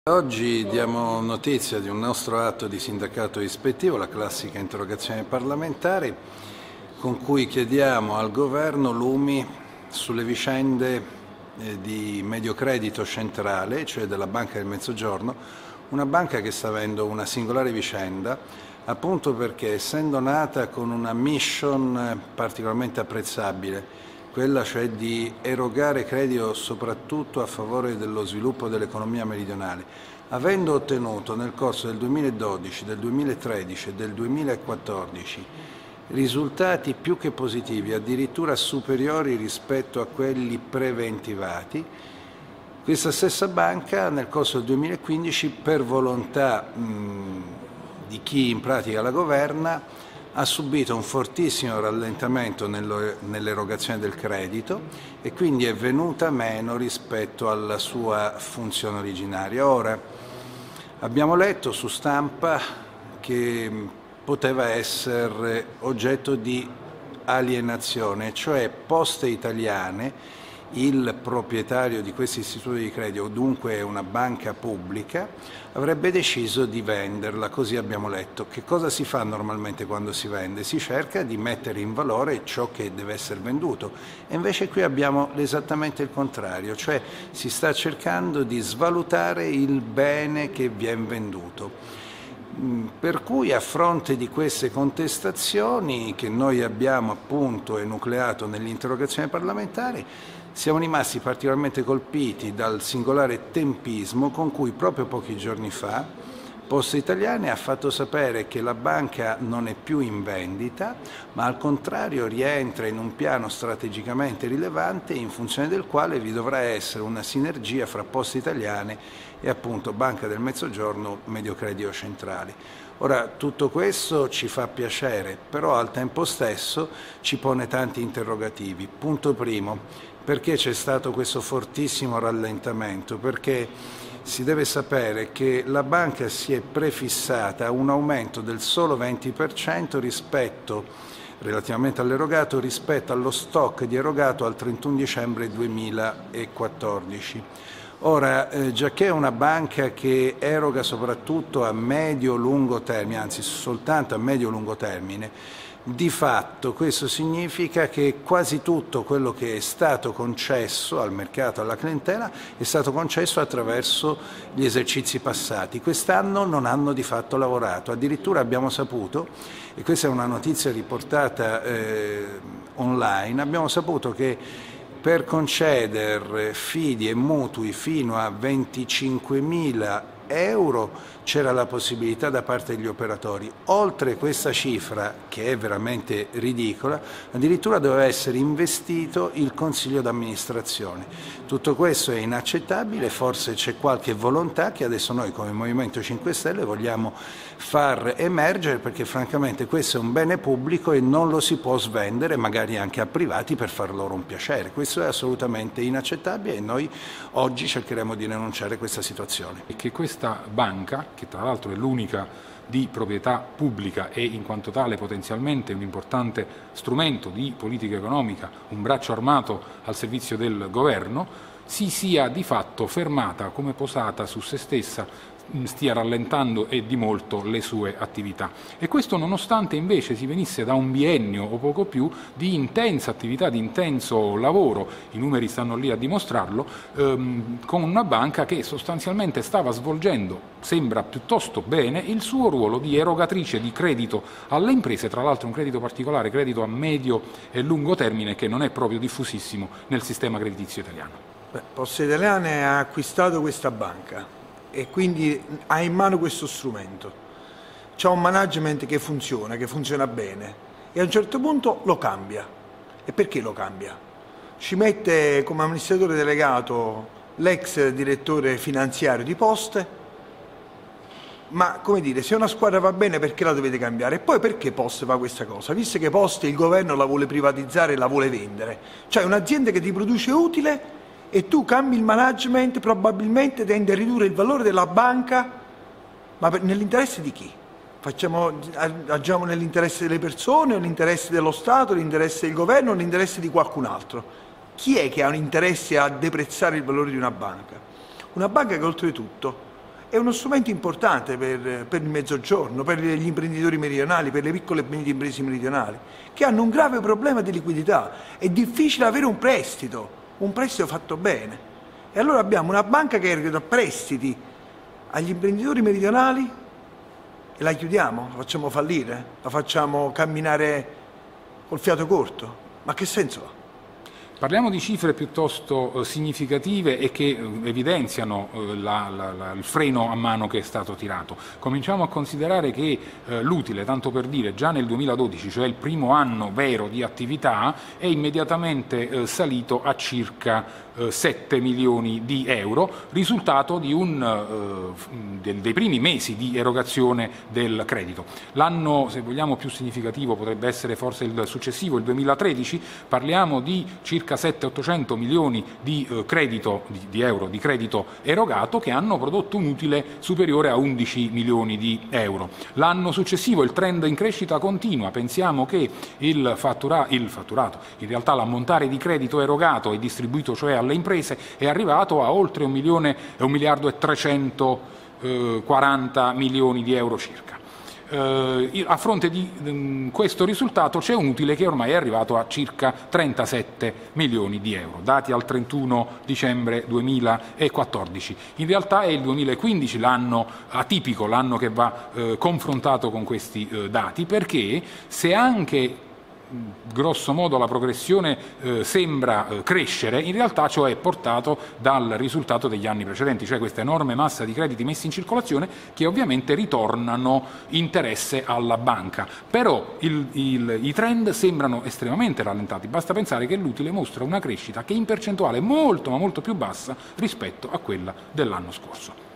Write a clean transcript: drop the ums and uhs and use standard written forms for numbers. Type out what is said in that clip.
Oggi diamo notizia di un nostro atto di sindacato ispettivo, la classica interrogazione parlamentare, con cui chiediamo al Governo lumi sulle vicende di Mediocredito Centrale, cioè della Banca del Mezzogiorno, una banca che sta avendo una singolare vicenda, appunto perché essendo nata con una mission particolarmente apprezzabile, quella cioè di erogare credito soprattutto a favore dello sviluppo dell'economia meridionale, avendo ottenuto nel corso del 2012, del 2013 e del 2014 risultati più che positivi, addirittura superiori rispetto a quelli preventivati, questa stessa banca nel corso del 2015, per volontà di chi in pratica la governa, ha subito un fortissimo rallentamento nell'erogazione del credito e quindi è venuta meno rispetto alla sua funzione originaria. Ora, abbiamo letto su stampa che poteva essere oggetto di alienazione, cioè Poste Italiane, il proprietario di questi istituti di credito, dunque una banca pubblica, avrebbe deciso di venderla, così abbiamo letto. Che cosa si fa normalmente quando si vende? Si cerca di mettere in valore ciò che deve essere venduto e invece qui abbiamo esattamente il contrario, cioè si sta cercando di svalutare il bene che viene venduto. Per cui a fronte di queste contestazioni che noi abbiamo appunto enucleato nell'interrogazione parlamentare, siamo rimasti particolarmente colpiti dal singolare tempismo con cui proprio pochi giorni fa Poste Italiane ha fatto sapere che la banca non è più in vendita, ma al contrario rientra in un piano strategicamente rilevante in funzione del quale vi dovrà essere una sinergia fra Poste Italiane e appunto Banca del Mezzogiorno, Mediocredito Centrale. Ora, tutto questo ci fa piacere, però al tempo stesso ci pone tanti interrogativi. Punto primo, perché c'è stato questo fortissimo rallentamento? Perché si deve sapere che la banca si è prefissata a un aumento del solo 20% relativamente all'erogato rispetto allo stock di erogato al 31 dicembre 2014. Ora, giacché è una banca che eroga soprattutto a medio-lungo termine, anzi soltanto a medio-lungo termine, di fatto questo significa che quasi tutto quello che è stato concesso al mercato, alla clientela, è stato concesso attraverso gli esercizi passati. Quest'anno non hanno di fatto lavorato, addirittura abbiamo saputo, e questa è una notizia riportata online, abbiamo saputo che per concedere fidi e mutui fino a 25.000 euro c'era la possibilità da parte degli operatori. Oltre questa cifra, che è veramente ridicola, addirittura doveva essere investito il consiglio d'amministrazione. Tutto questo è inaccettabile, forse c'è qualche volontà che adesso noi come Movimento 5 Stelle vogliamo far emergere, perché francamente questo è un bene pubblico e non lo si può svendere magari anche a privati per far loro un piacere. Questo è assolutamente inaccettabile e noi oggi cercheremo di denunciare questa situazione. E che questa banca, che tra l'altro è l'unica di proprietà pubblica e in quanto tale potenzialmente un importante strumento di politica economica, un braccio armato al servizio del governo, si sia di fatto fermata come posata su se stessa, stia rallentando e di molto le sue attività. E questo nonostante invece si venisse da un biennio o poco più di intensa attività, di intenso lavoro, i numeri stanno lì a dimostrarlo, con una banca che sostanzialmente stava svolgendo, sembra piuttosto bene, il suo ruolo di erogatrice di credito alle imprese, tra l'altro un credito particolare, credito a medio e lungo termine, che non è proprio diffusissimo nel sistema creditizio italiano. Poste Italiane ha acquistato questa banca e quindi ha in mano questo strumento. C'è un management che funziona bene e a un certo punto lo cambia. E perché lo cambia? Ci mette come amministratore delegato l'ex direttore finanziario di Poste, ma come dire, se una squadra va bene perché la dovete cambiare? E poi perché Poste fa questa cosa? Visto che Poste il governo la vuole privatizzare e la vuole vendere, cioè un'azienda che ti produce utile e tu cambi il management, probabilmente tendi a ridurre il valore della banca, ma nell'interesse di chi? Agiamo nell'interesse delle persone, o nell'interesse dello Stato, nell'interesse del governo, o nell'interesse di qualcun altro? Chi è che ha un interesse a deprezzare il valore di una banca? Una banca che oltretutto è uno strumento importante per il Mezzogiorno, per gli imprenditori meridionali, per le piccole e medie imprese meridionali, che hanno un grave problema di liquidità. È difficile avere un prestito fatto bene. E allora abbiamo una banca che eroga prestiti agli imprenditori meridionali e la chiudiamo, la facciamo fallire, la facciamo camminare col fiato corto. Ma che senso ha? Parliamo di cifre piuttosto significative e che evidenziano il freno a mano che è stato tirato. Cominciamo a considerare che l'utile, tanto per dire, già nel 2012, cioè il primo anno vero di attività, è immediatamente salito a circa 7 milioni di euro, risultato di dei primi mesi di erogazione del credito. L'anno, se vogliamo, più significativo potrebbe essere forse il successivo, il 2013, parliamo di circa 700-800 milioni di euro di credito erogato, che hanno prodotto un utile superiore a 11 milioni di euro. L'anno successivo il trend in crescita continua, pensiamo che il fatturato, in realtà l'ammontare di credito erogato e distribuito cioè alle imprese, è arrivato a oltre 1 miliardo e 340 milioni di euro circa. A fronte di questo risultato c'è un utile che ormai è arrivato a circa 37 milioni di euro, dati al 31 dicembre 2014. In realtà è il 2015 l'anno atipico, l'anno che va confrontato con questi dati, perché se anche grosso modo la progressione sembra crescere, in realtà ciò è portato dal risultato degli anni precedenti, cioè questa enorme massa di crediti messi in circolazione che ovviamente ritornano interesse alla banca. Però i trend sembrano estremamente rallentati, basta pensare che l'utile mostra una crescita che in percentuale è molto ma molto più bassa rispetto a quella dell'anno scorso.